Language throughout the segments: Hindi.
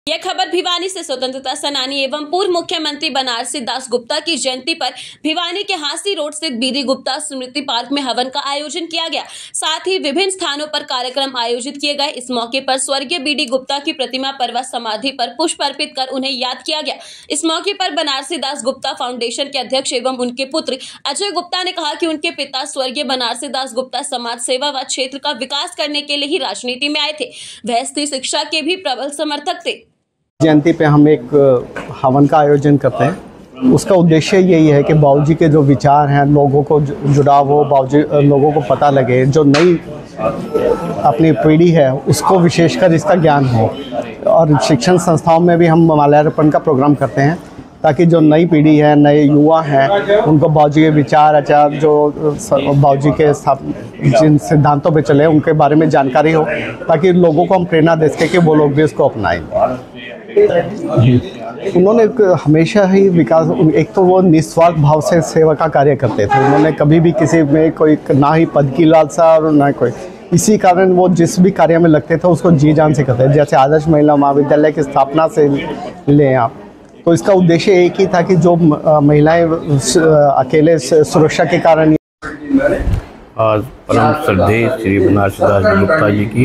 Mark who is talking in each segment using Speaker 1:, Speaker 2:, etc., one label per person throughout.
Speaker 1: यह खबर भिवानी से स्वतंत्रता सेनानी एवं पूर्व मुख्यमंत्री बनारसी दास गुप्ता की जयंती पर भिवानी के हांसी रोड स्थित बीडी गुप्ता स्मृति पार्क में हवन का आयोजन किया गया। साथ ही विभिन्न स्थानों पर कार्यक्रम आयोजित किए गए। इस मौके पर स्वर्गीय बीडी गुप्ता की प्रतिमा पर व समाधि पर पुष्प अर्पित कर उन्हें याद किया गया। इस मौके पर बनारसी दास गुप्ता फाउंडेशन के अध्यक्ष एवं उनके पुत्र अजय गुप्ता ने कहा कि उनके पिता स्वर्गीय बनारसी दास गुप्ता समाज सेवा व क्षेत्र का विकास करने के लिए ही राजनीति में आए थे। वह स्त्री शिक्षा के भी प्रबल समर्थक थे।
Speaker 2: जयंती पे हम एक हवन का आयोजन करते हैं। उसका उद्देश्य यही है कि बाबूजी के जो विचार हैं लोगों को जुड़ाव हो, बाबूजी लोगों को पता लगे, जो नई अपनी पीढ़ी है उसको विशेषकर इसका ज्ञान हो। और शिक्षण संस्थाओं में भी हम माल्यार्पण का प्रोग्राम करते हैं ताकि जो नई पीढ़ी है, नए युवा हैं, उनको बाबूजी के विचार आचार जो बाबूजी के जिन सिद्धांतों पे चले उनके बारे में जानकारी हो, ताकि लोगों को हम प्रेरणा दे सकें कि वो लोग भी इसको अपनाएं। उन्होंने हमेशा ही विकास, एक तो वो निस्वार्थ भाव से सेवा का कार्य करते थे। उन्होंने कभी भी किसी में कोई ना ही पद की लालसा और ना कोई, इसी कारण वो जिस भी कार्य में लगते थे उसको जी जान से करते थे। जैसे आदर्श महिला महाविद्यालय की स्थापना से लें आप, तो इसका उद्देश्य एक ही था कि जो महिलाएं अकेले सुरक्षा के कारण।
Speaker 3: आज परम श्रद्धेय श्री बनारसी दास गुप्ता जी की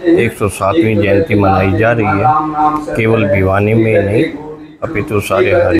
Speaker 3: 107वीं जयंती मनाई जा रही है। केवल भिवानी में नहीं अपितु सारे